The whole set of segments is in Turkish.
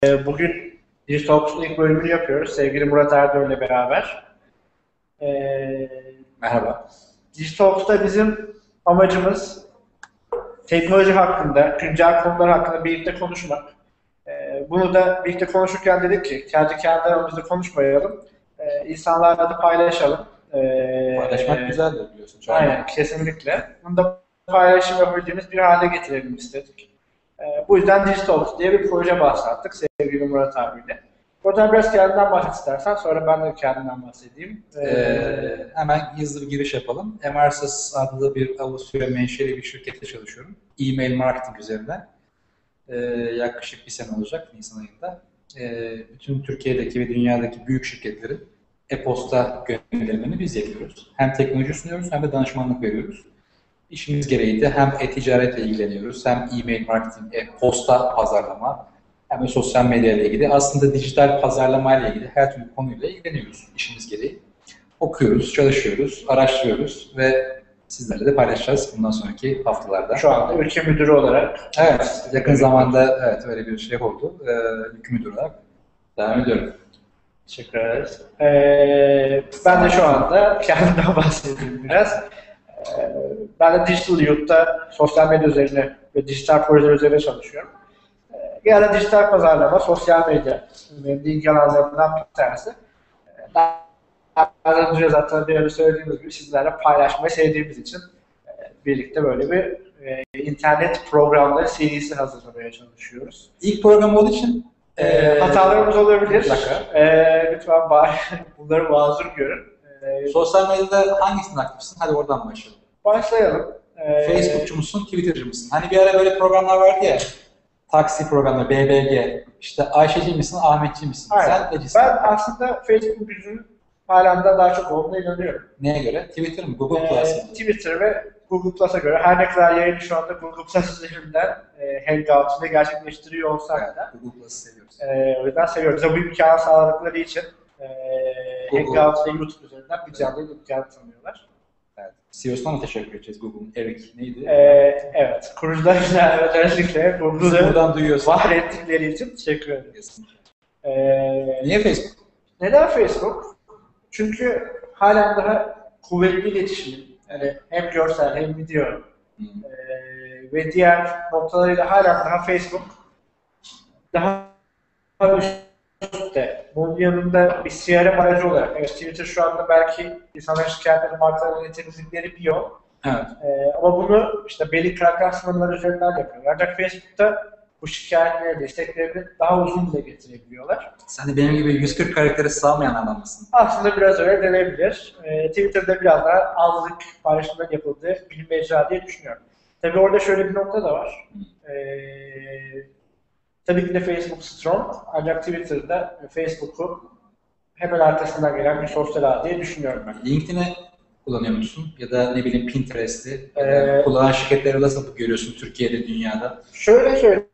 Bugün Digitalks'un ilk bölümünü yapıyoruz. Sevgili Murat Erdoğan'la beraber. Merhaba. Digitalks'ta bizim amacımız teknoloji hakkında, güncel konular hakkında birlikte konuşmak. Bunu da birlikte konuşurken dedik ki, kendi aramızda konuşmayalım, insanlarla da paylaşalım. Paylaşmak güzeldir biliyorsun. Aynen, kesinlikle. Bunu da paylaşım yapabildiğimiz bir hale getirelim istedik. Bu yüzden Digitalks diye bir proje başlattık sevgili Murat abiyle. Oradan biraz kendinden bahset istersen, sonra ben de kendimden bahsedeyim. Hemen hızlı bir giriş yapalım. MRSys adlı bir Avusturya menşeli bir şirkette çalışıyorum. E-mail marketing üzerinden. Yaklaşık bir sene olacak Nisan ayında. Bütün Türkiye'deki ve dünyadaki büyük şirketlerin e-posta gönderimlerini biz yapıyoruz. Hem teknoloji sunuyoruz hem de danışmanlık veriyoruz. İşimiz gereği de hem e-ticaretle ilgileniyoruz, hem e-mail marketing, posta pazarlama, hem de sosyal medya ile ilgili. Aslında dijital pazarlama ile ilgili her türlü konuyla ilgileniyoruz işimiz gereği. Okuyoruz, çalışıyoruz, araştırıyoruz ve sizlerle de paylaşacağız bundan sonraki haftalarda. Şu anda ülke müdürü olarak. Evet, yakın zamanda evet öyle bir şey oldu. Ülke müdürü olarak devam ediyorum. Teşekkür ederiz. Ben de şu anda kendimden bahsedeyim biraz. Ben de Digital Youth'ta sosyal medya üzerine ve dijital projeler üzerine çalışıyorum. Genelde dijital pazarlama, sosyal medya benim ilgi alanlarından bir tanesi. Az önce zaten bir söylediğimiz gibi sizlerle paylaşmayı sevdiğimiz için birlikte böyle bir internet programları serisi hazırlamaya çalışıyoruz. İlk program olduğu için hatalarımız olabilir. Lütfen bunları mazur görün. Sosyal medyada hangisinde aktifsin? Hadi oradan başlayalım. Başlayalım. Facebook'cu musun, Twitter'cı mısın? Hani bir ara böyle programlar vardı ya, taksi programları, BBG, işte Ayşeci misin, Ahmetçi misin? Aynen. Sen necisin? Ben aslında Facebook yüzünün halen de daha çok olduğuna inanıyorum. Neye göre? Twitter mi, Google Plus mı? Twitter ve Google Plus'a göre her ne kadar yayını şu anda Google Plus üzerinden Hangout ile gerçekleştiriyor olsak da Google Plus'ı seviyoruz. O yüzden seviyoruz. Bu imkanı sağladıkları için Hangout ve YouTube üzerinden bir canlı imkanı tanıyorlar. Evet. CEO'suna mı teşekkür edeceğiz Google'un? Eric neydi? Evet. Kurucularına özellikle Google'ı var ettikleri için teşekkür ederiz. Niye Facebook? Neden Facebook? Çünkü halen daha kuvvetli iletişim, yani hem görsel hem video ve diğer noktalarıyla halen daha Facebook daha üstte. Bunun yanında bir CRM aracı olarak, evet Twitter şu anda belki insanların şikayetleri, markaların temizlikleri bir yol. Evet. Ama bunu işte belli karakter sınırları üzerinden yapıyorlar. Ancak Facebook'ta bu şikayetleri, desteklerini daha uzun dile getirebiliyorlar. Sen de benim gibi 140 karaktere sığamayan adam mısın? Aslında biraz öyle denebilir. Twitter'da biraz daha azlık paylaşımların yapıldığı bir mecra diye düşünüyorum. Tabii orada şöyle bir nokta da var. Tabii ki de Facebook strong, ancak Twitter'da Facebook'u hemen arkasından gelen bir sosyal ağ diye düşünüyorum ben. LinkedIn'i kullanıyor musun? Ya da ne bileyim Pinterest'i? Kullanan şirketleri nasıl görüyorsun Türkiye'de, dünyada? Şöyle söyleyeyim.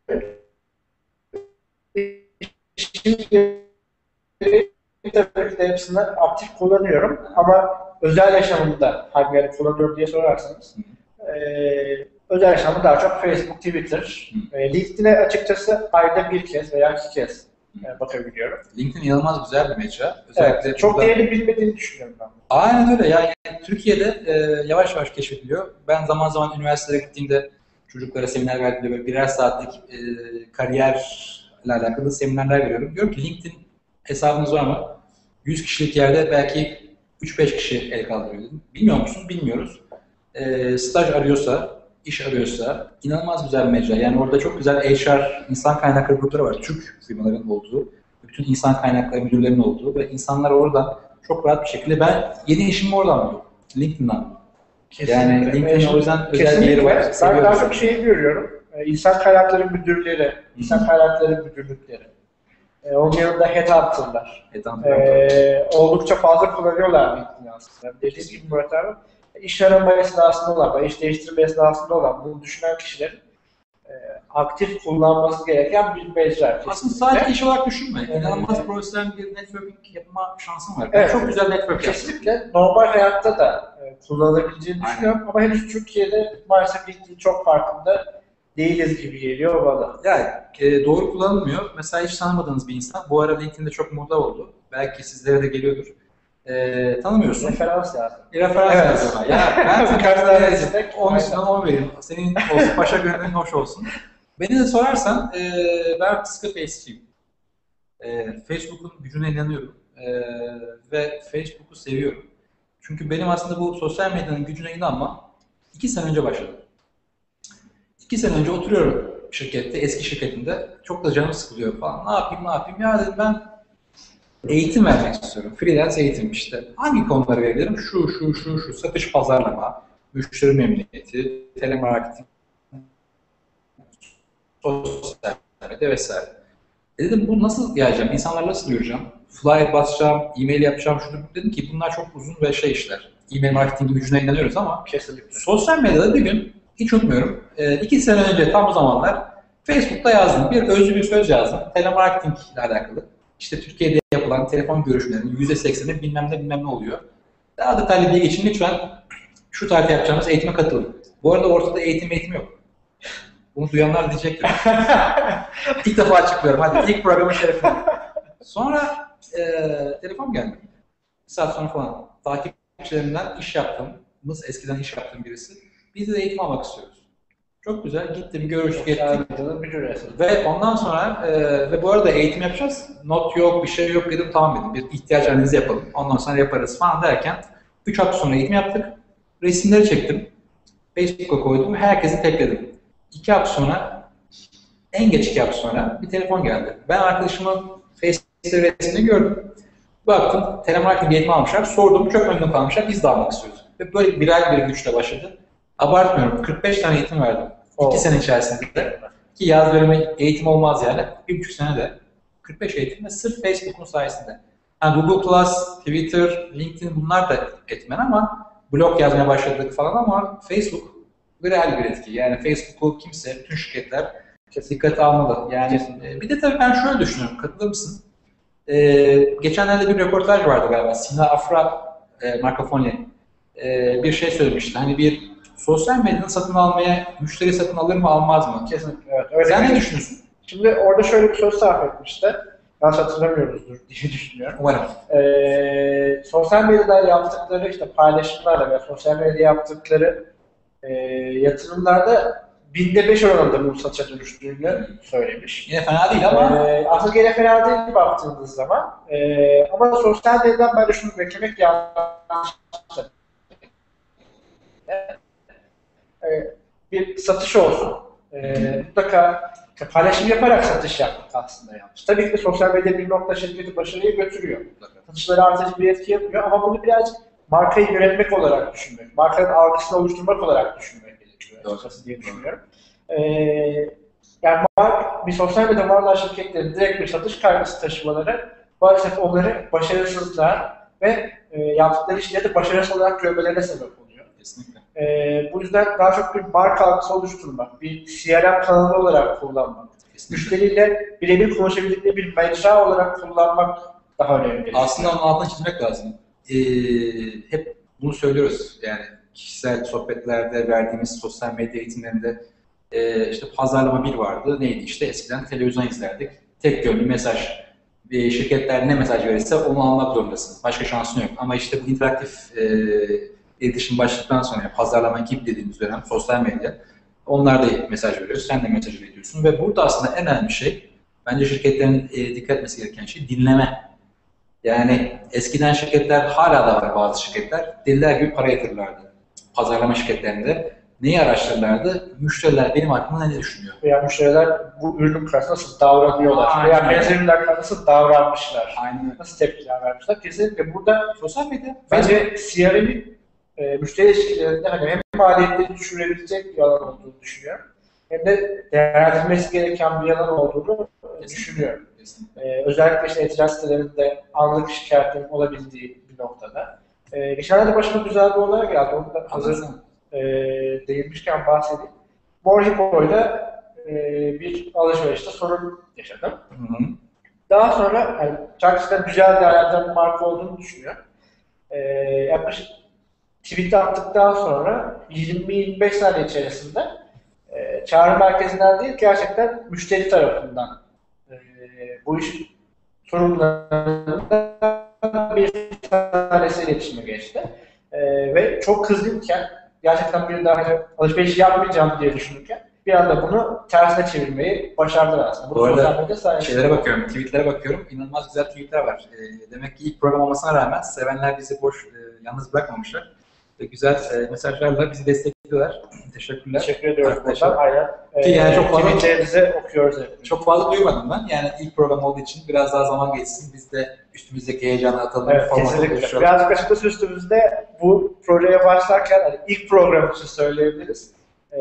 Şimdi tabii ki de hepsini aktif kullanıyorum ama özel yaşamımda hangi yere kullanıyorum diye sorarsanız özel yaşamda daha çok Facebook, Twitter, LinkedIn'e açıkçası ayda bir kez veya iki kez bakabiliyorum. LinkedIn inanılmaz güzel bir mecra. Özellikle evet, çok değerini bilmediğini düşünüyorum ben. Aynen öyle. Yani Türkiye'de yavaş yavaş keşfediliyor. Ben zaman zaman üniversiteye gittiğimde çocuklara seminer verdiğimde böyle birer saatlik kariyerle alakalı seminerler veriyorum. Diyorum ki LinkedIn hesabınız var mı? 100 kişilik yerde belki 3-5 kişi el kaldırıyor dedim. Bilmiyor musunuz? Bilmiyoruz. Staj arıyorsa, iş arıyorsa inanılmaz güzel bir mecra. Yani orada çok güzel HR, insan kaynakları grupları var. Türk firmaların olduğu, bütün insan kaynakları müdürlerinin olduğu ve insanlar oradan çok rahat bir şekilde ben yeni işimi oradan buluyorum. LinkedIn'dan. Yani LinkedIn'in o yüzden özel bir yeri var. Ben daha çok şeyi görüyorum. İnsan kaynakları müdürleri, insan kaynakları müdürlükleri. Onun yanında headhunter'lar. Oldukça fazla kullanıyorlar LinkedIn'i aslında. Dediğim gibi Murat abi, iş arama esnasında olan, iş değiştirme esnasında olan bunu düşünen kişilerin aktif kullanması gereken bir mecra. Aslında sadece iş olarak düşünme. İnanılmaz profesyonel bir networking yapma şansın var. Evet, çok güzel network kesinlikle yaptım. Normal hayatta da kullanılabileceğini düşünüyorum ama henüz Türkiye'de maalesef LinkedIn çok farkında değiliz gibi geliyor bana. Yani doğru kullanılmıyor. Mesela hiç tanımadığınız bir insan, bu ara LinkedIn'de çok moda oldu. Belki sizlere de geliyordur. Tanımıyorsun. Referans lazım. Referans Evet. lazım. Ya ben Birkaç tane destek. 10 üstünden 10 vereyim. Senin olsun, paşa gönlün hoş olsun. Beni de sorarsan ben sıkı Face'ciyim. Facebook'un gücüne inanıyorum. Ve Facebook'u seviyorum. Çünkü benim aslında bu sosyal medyanın gücüne inanmam 2 sene önce başladı. 2 sene önce oturuyorum şirkette, eski şirketimde. Çok da canım sıkılıyor falan. Ne yapayım? Ya dedim ben eğitim vermek istiyorum. Freelance eğitim işte. Hangi konuları verebilirim? Şu. Satış, pazarlama, müşteri memnuniyeti, telemarketing, sosyal medya vesaire. Dedim bu nasıl yayacağım? İnsanlarla nasıl duyuracağım? Flyer basacağım, e-mail yapacağım. Şunu dedim ki bunlar çok uzun ve işler. E-mail marketing gücüne inanıyoruz ama Kesinlikle. sosyal medyada bir gün hiç unutmuyorum. 2 sene önce tam o zamanlar Facebook'ta yazdım. Özlü bir söz yazdım. Telemarketing ile alakalı. İşte Türkiye'de yapılan telefon görüşmelerinin %80'i bilmem ne oluyor. Daha detaylı bilgi için lütfen şu tarihte yapacağımız eğitime katılın. Bu arada ortada eğitim yok. Bunu duyanlar diyecektir. İlk defa açıklıyorum. Hadi ilk programın şerefine. Sonra telefon geldi. Bir saat sonra falan. Takipçilerimden eskiden iş yaptığım birisi. Biz de eğitim almak istiyoruz. Çok güzel. Gittim, görüştük, ettik. Ve ondan sonra ve bu arada eğitim yapacağız. Not yok, bir şey yok dedim. Tamam dedim. Bir ihtiyaç analizi yapalım. Ondan sonra yaparız falan derken 3 hafta sonra eğitim yaptık. Resimleri çektim. Facebook'a koydum. Herkesi tekledim. 2 hafta sonra, en geç 2 hafta sonra bir telefon geldi. Ben arkadaşımın Facebook'ta resmini gördüm. Baktım, telemarketing eğitimi almışlar. Sordum, çok memnun kalmışlar. Biz de almak istiyoruz. Ve böyle birer bir güçle başladı. Abartmıyorum, 45 tane eğitim verdim. 2 sene içerisinde. Ki yaz dönemi eğitim olmaz yani. 1,5 senede 45 eğitim ve sırf Facebook'un sayesinde. Yani Google+, Twitter, LinkedIn bunlar da etmen ama blog yazmaya başladık falan ama Facebook real bir etki. Yani Facebook'u bütün şirketler dikkate almalı. Yani bir de tabii ben şöyle düşünüyorum, katılır mısın? Geçenlerde bir röportaj vardı galiba. Sina Afra Marcafoni bir şey söylemişti. Hani bir sosyal medyanın satın almaya müşteri satın alır mı almaz mı? Kesinlikle evet. Öyle sen ne düşünüyorsun? Şimdi orada şöyle bir söz sarf etmişti. Ben hatırlamıyoruzdur diye düşünüyorum. Umarım. Sosyal medyada yaptıkları paylaşımlarla veya sosyal medyada yaptıkları yatırımlarda 5 oranında bu satışa dönüştüğünü söylemiş. Yine fena değil ama. Aslında yine fena değil baktığınız zaman. Ama sosyal medyadan ben de şunu beklemek yanlış. Bir satış olsun. Mutlaka paylaşım yaparak satış yapmak aslında yanlış. Tabii ki de sosyal medya bir nokta şirketi başarıya götürüyor. Satışları artırıcı bir etki yapıyor ama bunu birazcık markayı yönetmek olarak düşünmek, markanın algısını oluşturmak olarak düşünmek gerekiyor. Doğrusu diye düşünüyorum. Yani bir sosyal medya varlığı şirketlerin direkt bir satış kaygısı taşımaları maalesef onları başarısızlığa ve yaptıkları işleri başarısız olarak görmelerine sebep oluyor. Kesinlikle. Bu yüzden daha çok bir marka algısı oluşturmak, bir CRM kanalı olarak kullanmak, müşteriyle birebir konuşabildikleri bir mecra olarak kullanmak daha önemli. Aslında onun altını çizmek lazım. Hep bunu söylüyoruz. Yani kişisel sohbetlerde verdiğimiz sosyal medya eğitimlerinde pazarlama bir vardı. Neydi işte? Eskiden televizyon izlerdik. Tek yönlü mesaj. Şirketler ne mesaj verirse onu almak zorundasın. Başka şansın yok. Ama işte bu interaktif iletişim başladıktan sonra pazarlama gibi dediğimiz dönem sosyal medya. Onlar da mesaj veriyor. Sen de mesaj veriyorsun. Ve burada aslında en önemli şey bence şirketlerin dikkat etmesi gereken şey dinleme. Yani eskiden şirketler, hala da var bazı şirketler, deliler gibi para yatırırlardı. Pazarlama şirketlerinde neyi araştırırlardı? Müşteriler benim hakkımda ne düşünüyor? Veya müşteriler bu ürünün karşısında nasıl davranıyorlar? Veya benzer ürünler karşısında nasıl davranmışlar? Aynen. Nasıl tepkiler vermişler? Kesinlikle burada sosyal medya. Bence CRM'in müşteri ilişkilerinde hem maliyetleri düşürebilecek bir alan olduğunu düşünüyorum. Hem de değerlendirilmesi gereken bir alan olduğunu düşünüyorum. Özellikle etiraz sitelerinde anlık şikayetin olabildiği bir noktada. Geçenlerde başıma güzel bir olay geldi. Onu da hazır değinmişken bahsedeyim. Morhipo'yla bir alışverişte sorun yaşadım. Hı-hı. Daha sonra Chuck's'da güzel değerlendiren bir marka olduğunu düşünüyorum. Yaklaşık tweet attıktan sonra 20-25 saniye içerisinde çağrı merkezinden değil, gerçekten müşteri tarafından bu iş sorunlarından bir tanesiyle iletişime geçti. Ve çok hızlıyken, gerçekten bir daha alışveriş yapmayacağım diye düşünürken bir anda bunu tersine çevirmeyi başardılar aslında. Bu arada şeylere bakıyorum, tweetlere bakıyorum. İnanılmaz güzel tweetler var. Demek ki ilk program olmasına rağmen sevenler bizi boş, yalnız bırakmamışlar. Ve güzel mesajlarla bizi destekliyorlar. Teşekkürler. Teşekkür ediyoruz arkadaşlar. Aynen. Ki yani çok fazla tweetlerinizi okuyoruz. Çok fazla duymadım ben. Yani ilk program olduğu için biraz daha zaman geçsin. Biz de üstümüzdeki heyecanı atalım. Evet, kesinlikle. Birazcık açıkçası üstümüzde bu projeye başlarken hani ilk program için söyleyebiliriz.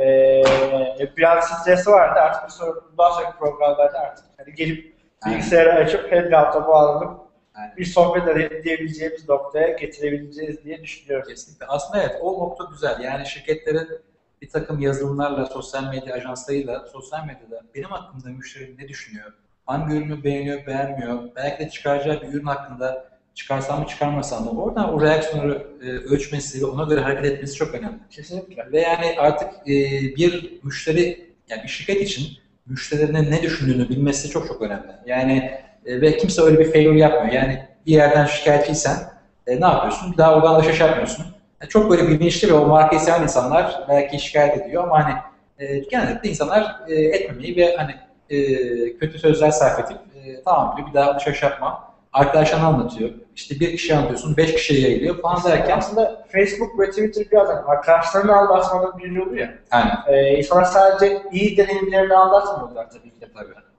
Biraz stresi vardı. Artık bundan sonraki programlarda artık hani gelip bilgisayarı açıp Hangout'a bağlanıp bir sohbet edebileceğimiz noktaya getirebileceğiz diye düşünüyorum. Kesinlikle. Aslında evet, o nokta güzel. Yani şirketlerin bir takım yazılımlarla, sosyal medya ajanslarıyla, sosyal medyada benim hakkımda müşteri ne düşünüyor, hangi ürünü beğeniyor, beğenmiyor, belki de çıkaracağı bir ürün hakkında çıkarsam mı çıkarmasam mı, oradan o reaksiyonları ölçmesi ve ona göre hareket etmesi çok önemli. Kesinlikle. Ve yani artık bir müşteri, yani bir şirket için müşterilerinin ne düşündüğünü bilmesi çok çok önemli. Yani ve kimse öyle bir failure yapmıyor. Yani bir yerden şikayetçiysen ne yapıyorsun? Bir daha oradan alışveriş yapmıyorsun. Çok böyle bilinçli ve o markayı seven insanlar belki şikayet ediyor ama hani genellikle insanlar etmemeyi ve hani kötü sözler sarf edip tamam diyor, bir daha alışveriş yapma. Arkadaşlarına anlatıyor. İşte bir kişiye anlatıyorsun, 5 kişiye yayılıyor falan derken. Aslında Facebook ve Twitter biraz arkadaşlarını anlatmanın bir yolu ya. Aynen. İnsanlar sadece iyi deneyimlerini anlatmıyorlar tabii ki de.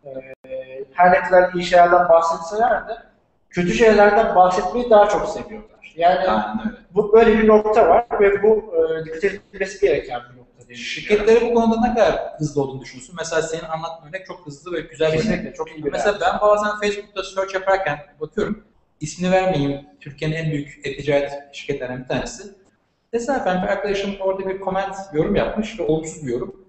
Her ne kadar iyi şeylerden bahsetseler de kötü şeylerden bahsetmeyi daha çok seviyorlar. Yani bu böyle bir nokta var ve bu dikkat edilmesi gereken bir nokta değil. Şirketleri bu konuda ne kadar hızlı olduğunu düşünüyorsun? Mesela senin anlattığın örnek çok hızlı ve güzel bir örnek. Çok iyi bir mesela ben bazen Facebook'ta search yaparken bakıyorum, ismini vermeyeyim, Türkiye'nin en büyük e-ticaret şirketlerinden bir tanesi. Tesadüfen bir arkadaşım orada bir comment, yorum yapmış ve olumsuz bir yorum.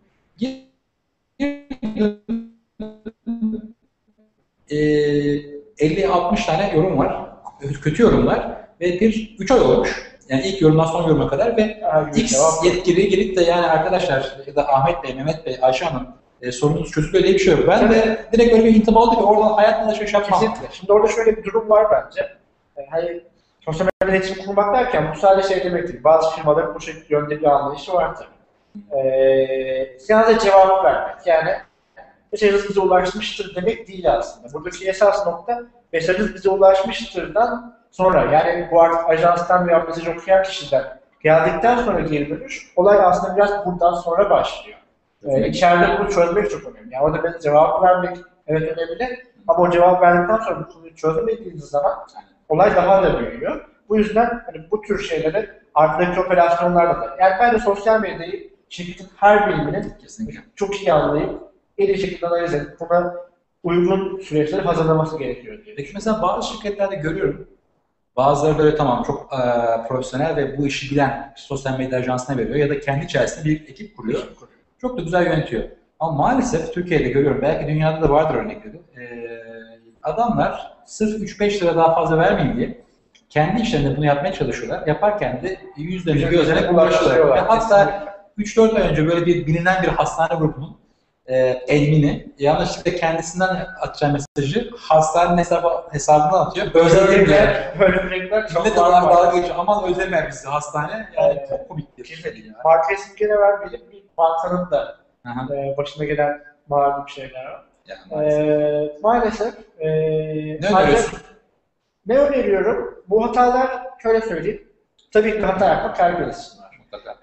50-60 tane yorum var, kötü yorumlar ve 3 ay olmuş. Yani ilk yorumdan son yoruma kadar ve X yetkili gelip de yani arkadaşlar ya da Ahmet Bey, Mehmet Bey, Ayşe Hanım sorununuz çözülüyor diye bir şey yok. Ben de direkt öyle bir intiba oldu ki oradan hayatımda şey yapmam. Kesinlikle. Şimdi orada şöyle bir durum var bence. Hani sosyal medya iletişim kurmak derken bu sadece şey demek değil. Bazı firmaların bu şekilde yönde bir anlayışı var tabii. Sadece cevap vermek. Yani mesajınız bize ulaşmıştır demek değil aslında. Buradaki esas nokta mesajınız bize ulaşmıştırdan sonra, yani bu artık ajanstan veya mesaj okuyan kişiden geldikten sonra geri dönüş, olay aslında biraz buradan sonra başlıyor. İçeride bunu çözmek çok önemli. Yani orada cevap vermek evet önemli ama o cevap verdikten sonra bu konuyu çözemediğiniz zaman olay daha da büyüyor. Bu yüzden hani bu tür şeyleri arkadaki operasyonlarda da, yani ben de sosyal medyayı şirketin her biriminin çok iyi anlayıp en iyi şekilde analiz edip buna uygun süreçleri hazırlaması gerekiyor diye. Peki mesela bazı şirketlerde görüyorum, bazıları böyle tamam çok profesyonel ve bu işi bilen sosyal medya ajansına veriyor ya da kendi içerisinde bir ekip kuruyor. Çok da güzel yönetiyor. Ama maalesef Türkiye'de görüyorum, belki dünyada da vardır örnekleri. Adamlar sırf 3-5 lira daha fazla vermeyin diye kendi işlerinde bunu yapmaya çalışıyorlar. Yaparken de %100 bir özellik ulaşıyorlar. Hatta 3-4 ay önce böyle bir bilinen bir hastane grubunun admini yanlışlıkla kendisinden atacağı mesajı hastanenin hesabından atıyor. Böyle bir çok dalga geçiyor. Aman özleme bizi hastane. Yani çok komiktir. Marka ismi vermeyelim. Bir bankanın da başına gelen malum şeyler var. Yani maalesef. Ne öneriyorsun? Ne öneriyorum? Bu hatalar şöyle söyleyeyim. Tabii ki hata yapmak her birisinin var. Mutlaka.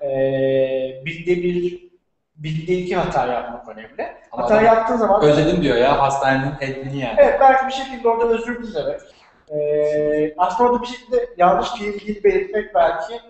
Bildiği iki hata yapmak önemli. Ama hata yaptığın zaman... Özledim diyor ya hastanenin admini yani. Evet, belki bir şekilde orada özür dilemek. Aslında orada bir şekilde yanlış bilgiyi belirtmek belki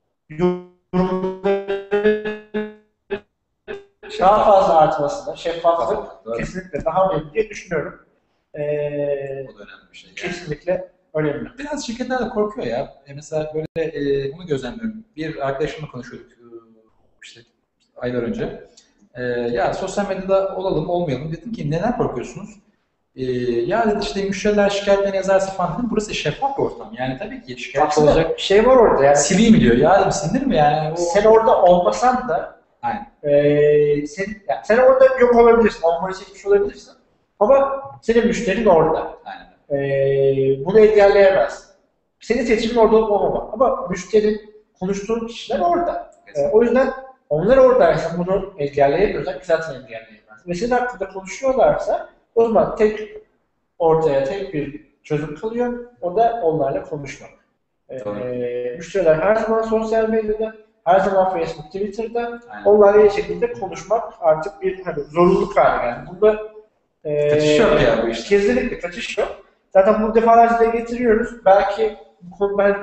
daha fazla artmasına, şeffaflık kesinlikle daha önemli diye düşünüyorum. O da önemli bir şey. Yani. Kesinlikle önemli. Biraz şirketler de korkuyor ya. Mesela böyle bunu gözlemliyorum. Bir arkadaşımla konuşuyorduk işte aylar önce. Ya sosyal medyada olalım, olmayalım. Dedim ki neden korkuyorsunuz? Ya dedi işte müşteriler şikayetlerini yazarsa falan dedim. Burası şeffaf bir ortam. Yani tabii ki şikayet olacak. Bir şey var orada yani. Sileyim mi diyor. Ya dedim silinir mi yani? Sen orada olmasan da Aynen. Sen orada yok olabilirsin, onları çekmiş olabilirsin. Ama senin müşterin orada. Aynen. Bunu engelleyemez. Senin seçimin orada olmama. Ama müşterin, konuştuğun kişiler orada. O yüzden onlar oradaysa bunu engelleyemiyorsak zaten engelleyemez. Ve senin hakkında konuşuyorlarsa o zaman ortaya tek bir çözüm kalıyor. O da onlarla konuşmak. Müşteriler her zaman sosyal medyada, her zaman Facebook, Twitter'da. Aynen. Onlarla iyi şekilde konuşmak artık bir zorunluluk haline geldi. Bunda kaçış yok ya bu işte. Kesinlikle kaçış yok. Zaten bunu defalarca dile getiriyoruz. Belki bu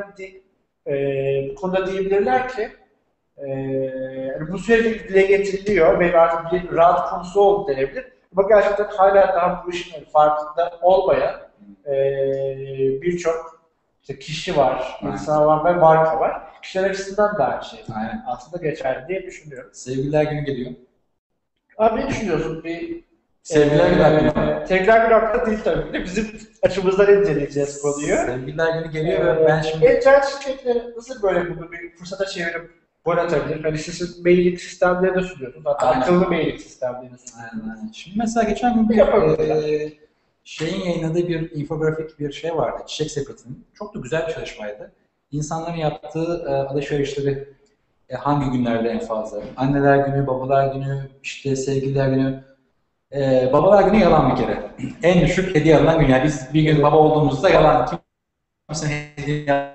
konuda diyebilirler ki bu sürekli dile getiriliyor ve artık bir rahat konusu oldu denebilir. Ama gerçekten hala daha bu işin farkında olmayan birçok kişi var, insan var ve marka var. Kişiler açısından da aynı şey. Aynen. Aslında geçerli diye düşünüyorum. Sevgililer günü geliyor. Abi ne düşünüyorsun? Sevgililer günü hakkında. Tekrar bir hafta değil tabii de bizim açımızdan inceleyeceğiz konuyu. Sevgililer günü geliyor ve ben şimdi... E-ticaret şirketleri nasıl böyle bunu bir fırsata çevirip gol atabilir? Hani sizin mailing sistemlerini sunuyorsunuz. Hatta akıllı mailing sistemlerini sunuyorsunuz. Aynen. Şimdi mesela geçen gün bir şeyin yayınladığı bir infografik bir şey vardı. Çiçek Sepeti'nin. Çok da güzel bir çalışmaydı. İnsanların yaptığı alışverişleri hangi günlerde en fazla? Anneler günü, babalar günü, işte sevgililer günü. Babalar günü yalan bir kere. En düşük hediye alınan gün. Yani biz bir gün baba olduğumuzda yalan. Kimse hediye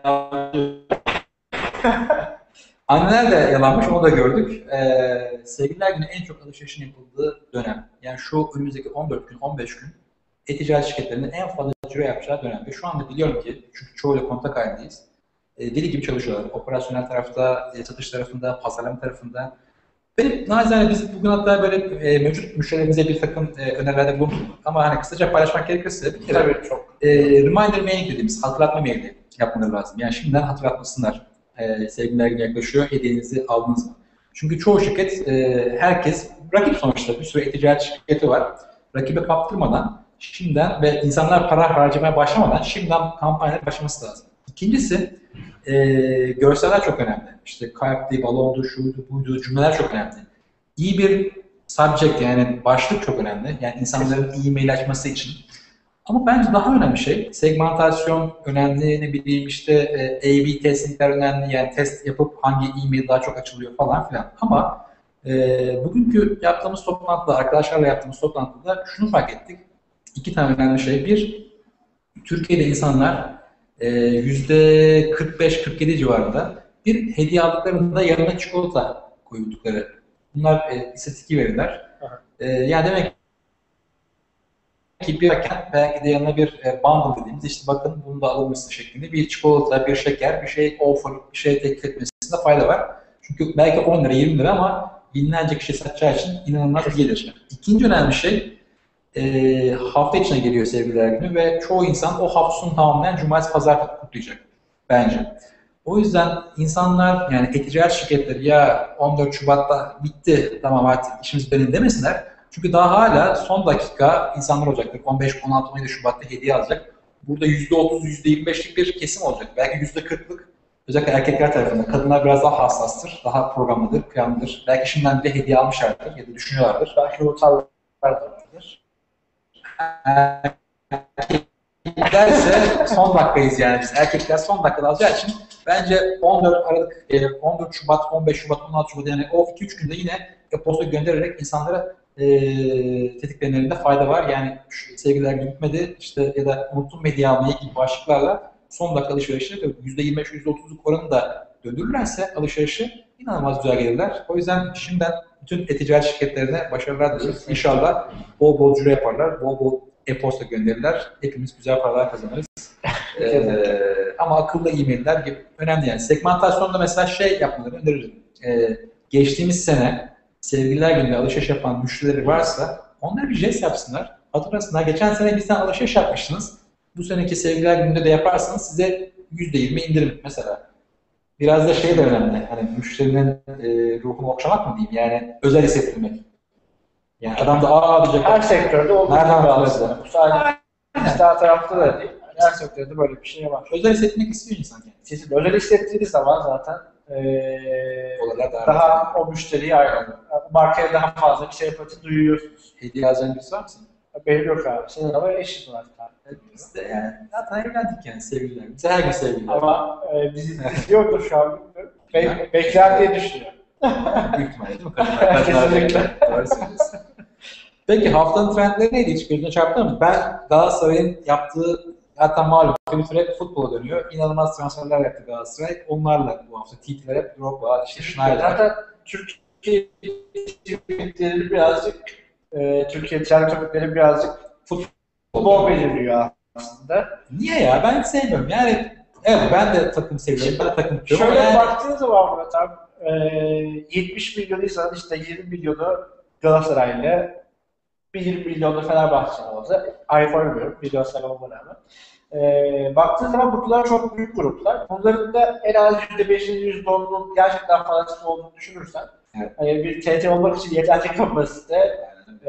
Anneler de yalanmış, onu da gördük. Sevgililer günü en çok alışverişin yapıldığı dönem. Yani şu önümüzdeki 14 gün, 15 gün e-ticaret şirketlerinin en fazla ciro yapacağı dönem. Ve şu anda biliyorum ki, çünkü çoğuyla kontak halindeyiz, deli gibi çalışıyorlar. Operasyonel tarafta, satış tarafında, pazarlama tarafında. Benim naçizane biz bugün hatta böyle mevcut müşterilerimize bir takım önerilerde bulunduk. Ama hani kısaca paylaşmak gerekirse bir kere reminder mail dediğimiz hatırlatma maili yapmaları lazım. Yani şimdiden hatırlatmasınlar. Sevgililer günü yaklaşıyor, hediyenizi aldınız mı? Çünkü çoğu şirket, herkes rakip sonuçta, bir sürü e-ticaret şirketi var. Rakibe kaptırmadan, şimdiden ve insanlar para harcamaya başlamadan şimdiden kampanyalar başlaması lazım. İkincisi, görseller çok önemli. İşte kalpli, balondu, şuydu, buydu, cümleler çok önemli. İyi bir subject, yani başlık çok önemli. Yani insanların e-mail açması için. Ama bence daha önemli şey, segmentasyon önemli, ne bileyim işte A/B testingler önemli, yani test yapıp hangi e-mail daha çok açılıyor falan filan. Ama bugünkü yaptığımız toplantıda, arkadaşlarla yaptığımız toplantıda şunu fark ettik. İki tane önemli şey. Bir, Türkiye'de insanlar %45-47 civarında bir hediye aldıklarında yanına çikolata koydukları. Bunlar istatistiki veriler. Yani demek ki bir belki de yanına bir bundle dediğimiz, işte bakın bunu da alınmışsın şeklinde bir çikolata, bir şeker, bir şey offer, bir şey teklif etmesinde fayda var. Çünkü belki 10 lira, 20 lira ama binlerce kişi satacağı için inanılmaz gelir. İkinci önemli şey, hafta içine geliyor sevgililer günü ve çoğu insan o hafta sonu tamamlayan cumartesi pazar kutlayacak bence. O yüzden insanlar, yani e-ticaret şirketleri ya 14 Şubat'ta bitti tamam artık işimiz benim demesinler. Çünkü daha hala son dakika insanlar olacaktır. 15, 16, 17 Şubat'ta hediye alacak. Burada %30, %25'lik bir kesim olacak. Belki %40'lık. Özellikle erkekler tarafında. Kadınlar biraz daha hassastır, daha programlıdır, planlıdır. Belki şimdiden bile hediye almışlardır ya da düşünüyorlardır. Belki utanlardır. Erkeklerse son dakikayız yani biz. Erkekler son dakikada alacağı için bence 14 Aralık, 14 Şubat, 15 Şubat, 16 Şubat yani o 2-3 günde yine e-posta göndererek insanlara tetiklemelerinde fayda var. Yani sevgililer günü bitmedi işte ya da unuttum medya almayı gibi başlıklarla son dakika alışverişi %25-%30'luk oranı da döndürürlerse alışverişi inanılmaz güzel gelirler. O yüzden şimdiden bütün e-ticaret şirketlerine başarılar diliyoruz. İnşallah bol bol ciro yaparlar, bol bol e-posta gönderirler. Hepimiz güzel paralar kazanırız. Ama akıllı e-mailler gibi önemli yani. Segmentasyonda mesela şey yapmaları öneririm. Geçtiğimiz sene sevgililer gününe alışveriş yapan müşterileri varsa onlara bir jest yapsınlar. Hatırlasınlar. Geçen sene bir sene alışveriş yapmıştınız. Bu seneki sevgililer gününde de yaparsanız size %20 indirim mesela. Biraz da şey de önemli. Hani müşterinin ruhunu okşamak mı diyeyim? Yani özel hissettirmek. Yani adam da diyecek. Her sektörde olduğu gibi aslında. Bu sadece dijital tarafta da değil. Her sektörde böyle bir şey var. Özel hissetmek istiyor insan kendisi. Özel hissettiği zaman zaten daha o müşteriyi ayıralım. Markaya daha fazla bir sempati duyuyorsunuz. Hediye alacağını birisi var mısın? Benim yok abi. Senin ama eşit var. Biz de yani zaten evlendik yani sevgililer. Bize her gün sevgililer. Ama bizi izliyordur şu an. Bekler diye düşünüyorum. Büyük ihtimalle değil mi? Kesinlikle. Doğru söylüyorsun. Peki haftanın trendleri neydi? Hiç gözüne çarptı mı? Ben Galatasaray'ın yaptığı zaten malum Twitter'a futbola dönüyor. İnanılmaz transferler yaptı Galatasaray. Onlarla bu hafta TT'ler hep Drogba, işte Schneider. Zaten Türkiye topikleri birazcık Türkiye trend topikleri birazcık futbol belirliyor aslında. Niye ya? Ben hiç sevmiyorum. Yani evet ben de takım seviyorum. Ben de takım tutuyorum. Şöyle yani, baktığınız zaman Murat abi 70 milyon insan işte 20 milyonu Galatasaray'la bir 20 milyonu Fenerbahçe'nin olsa ayrı oynamıyorum. Bir Galatasaray olma rağmen. Baktığınız zaman gruplar çok büyük gruplar. Bunların da en az %5'inin %10'unun gerçekten fanatik olduğunu düşünürsen evet. Hani bir TT olmak için yeterli kapasite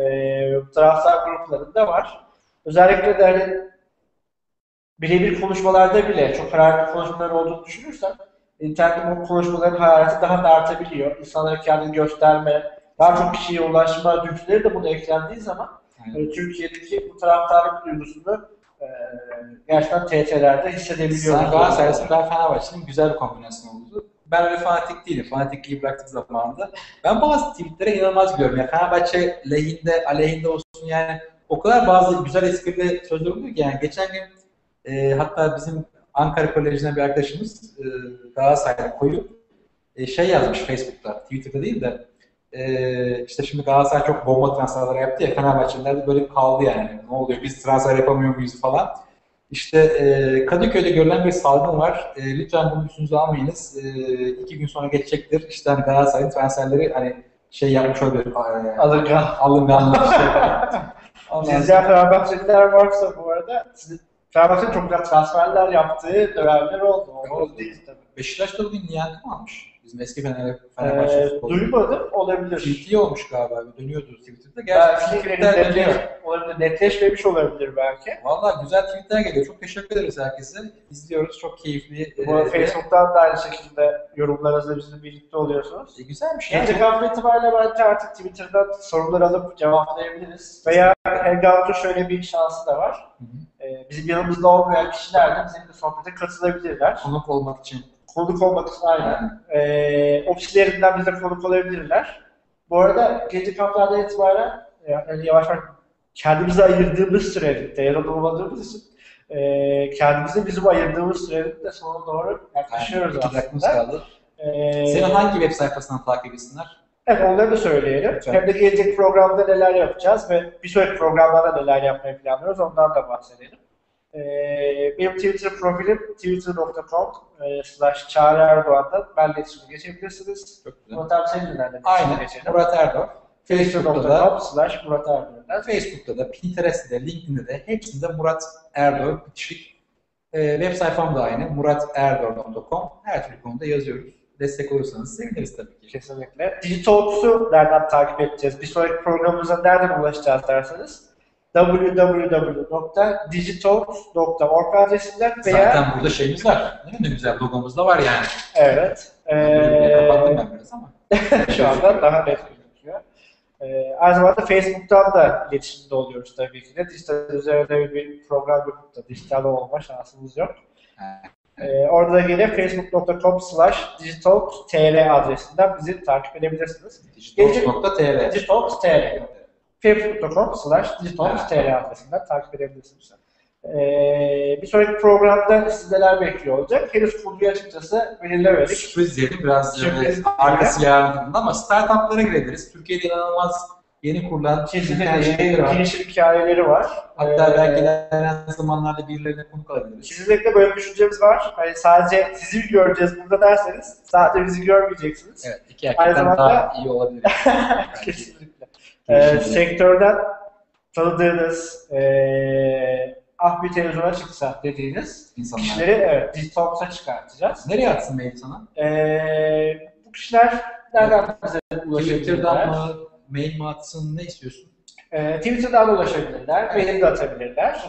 taraftar gruplarında var. Özellikle de hani birebir konuşmalarda bile çok kararlı konuşmalar olduğunu düşünürsen internette bu konuşmaların harareti daha da artabiliyor. İnsanlara kendini gösterme, daha çok kişiye ulaşma dürtüleri de buna eklendiği zaman Türkiye'deki bu taraftarlık duygusunu gerçekten TT'lerde hissedebiliyoruz. Sen Galatasaray'ın ben Fenerbahçe'nin güzel bir kombinasyon oldu. Ben öyle fanatik değilim. Fanatikliği bıraktık zamanında. Ben bazı tweetlere inanılmaz gülüyorum. Yani Fenerbahçe lehinde, aleyhinde olsun yani o kadar bazı güzel esprili sözler oluyor ki yani geçen gün hatta bizim Ankara Koleji'nden bir arkadaşımız Galatasaray'a koyup şey yazmış Facebook'ta, Twitter'da değil de işte şimdi Galatasaray çok bomba transferler yaptı ya Fenerbahçeliler de böyle kaldı yani. Ne oluyor biz transfer yapamıyor muyuz falan. İşte Kadıköy'de görülen bir salgın var. Lütfen bunu üstünüze almayınız. 2 gün sonra geçecektir. İşte hani Galatasaray'ın transferleri hani şey yapmış olabilir. Alınganlık şey. Sizce Fenerbahçeliler varsa bu arada Fenerbahçe'nin çok güzel transferler yaptığı dönemler oldu. Oldu değil tabii. Beşiktaş da bugün Nihat'ı mı almış? Bizim eski Fenerbahçe futbolu. Duymadım, olabilir. Tweet'i olmuş galiba, dönüyordu Twitter'da. Gerçekten olabilir, netleşmemiş olabilir belki. Valla güzel tweetler geliyor. Çok teşekkür ederiz herkese. İzliyoruz, çok keyifli. Bu Facebook'tan da aynı şekilde yorumlarınızla bizimle birlikte oluyorsunuz. Güzelmiş. Gelecek hafta itibariyle bence artık Twitter'dan sorular alıp cevaplayabiliriz. Veya Hangout'un şöyle bir şansı da var. Bizim yanımızda olmayan kişiler de bizimle sohbete katılabilirler. Konuk olmak için. Konuk olmak için aynen. Ofislerinden bize konuk olabilirler. Bu arada gelecek haftalardan itibaren yani yavaş yavaş kendimize ayırdığımız sürede yarın olmadığımız için kendimize bizim ayırdığımız sürenin de sonuna doğru yaklaşıyoruz aslında. Senin hangi web sayfasından takip etsinler? Evet, onları da söyleyelim. Lütfen. Hem de gelecek programda neler yapacağız ve bir sonraki programlarda neler yapmayı planlıyoruz ondan da bahsedelim. Benim Twitter profilim twitter.com/çağrıerdoğan'dan benimle iletişime geçebilirsiniz. Çok güzel. Murat abi senin nereden geçelim? Murat Erdoğan. Facebook.com/Murat Erdoğan. Facebook'ta da, Pinterest'te de, LinkedIn'de de hepsinde Murat Erdoğan bitişik. Web sayfam da aynı muraterdoğan.com. Her türlü konuda yazıyoruz. Destek olursanız seviniriz tabii ki. Kesinlikle. Digitalks'u nereden takip edeceğiz? Bir sonraki programımıza nereden ulaşacağız derseniz www.digitalks.org adresinden veya... Zaten burada şeyimiz var. Ne güzel logomuz da var yani. Evet. Kapattım ben biraz ama. Şu anda daha net gözüküyor. Aynı zamanda Facebook'tan da iletişimde oluyoruz tabii ki de. Dijital üzerinde bir program yapıp da dijital olma şansımız yok. Orada da yine facebook.com/digitalks.tr adresinden bizi takip edebilirsiniz. Digitalks.tr Digitalks.tr facebook.com/digitalks.tr adresinden takip edebilirsiniz. Bir sonraki programda sizi neler bekliyor olacak? Henüz konuyu açıkçası belirlemedik. Sürpriz diyelim biraz arkası yararlı ama startuplara girebiliriz. Türkiye'de inanılmaz yeni kurulan girişim hikayeleri var. Hatta belki ilerleyen zamanlarda birilerine konuk alabiliriz. Kesinlikle böyle bir düşüncemiz var. Hani sadece sizi göreceğiz burada derseniz sadece bizi görmeyeceksiniz. Evet, iki hakikaten daha iyi olabilir. Kesinlikle. Sektörden tanıdığınız bir televizyona çıksa dediğiniz kişileri Digitalks'a çıkartacağız. Nereye atsın mail sana? Bu kişiler nereden bize ulaşabilirler? Twitter'dan mı, mail mi atsın, ne istiyorsun? Twitter'dan ulaşabilirler, mail de atabilirler.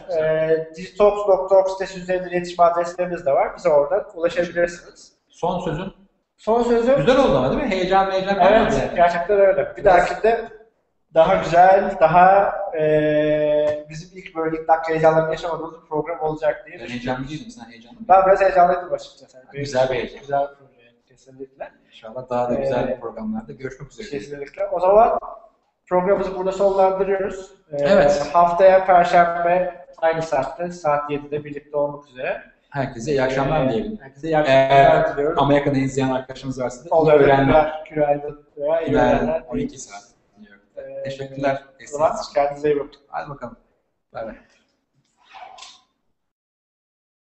Digitalks.org sitesi üzerinde iletişim adreslerimiz de var. Bize oradan ulaşabilirsiniz. Son sözün? Son sözüm. Güzel oldu ama değil mi? Heyecan Evet, kalmadı yani. gerçekten öyle. Bir dahakinde daha güzel, daha bizim ilk böyle ilk dakika heyecanlarını yaşamadığımız bir program olacak diye Ben düşünüyorum. heyecanlı değilim. Sen heyecanlı mısın? Ben biraz heyecanlıydım açıkçası. Yani Güzel bir heyecan. Güzel bir proje, kesinlikle. İnşallah daha da güzel programlarda görüşmek üzere. Kesinlikle. O zaman programımızı burada sonlandırıyoruz. Evet. Haftaya Perşembe aynı saatte, saat 7'de birlikte olmak üzere. Herkese iyi akşamlar diyelim. Herkese iyi akşamlar diliyorum. Amerika'da izleyen arkadaşımız varsa da iyi Olur, öğlenler. günaydın veya iyi öğlenler. 12 saat. Teşekkürler. O zaman kendinize iyi bakın. Hadi bakalım. Bay bay.